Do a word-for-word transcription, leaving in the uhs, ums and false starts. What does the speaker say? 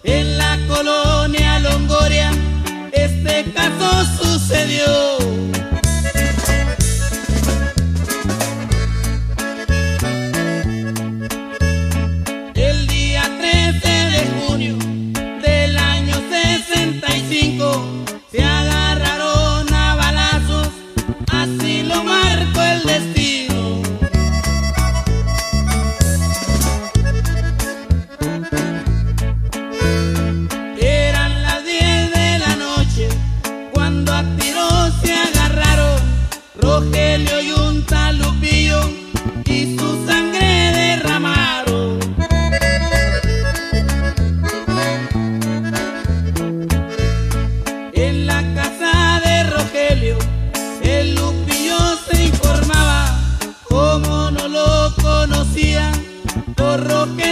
En la colonia Longoria este caso sucedió. El día trece de junio del año sesenta y cinco se agarraron a balazos, así lo marcó el destino. Eran las diez de la noche cuando a tiros se agarraron Rogelio y un tal Lupillo y su sangre derramaron. En la casa de Rogelio el Lupillo se informaba, como no lo conocía, por Rogelio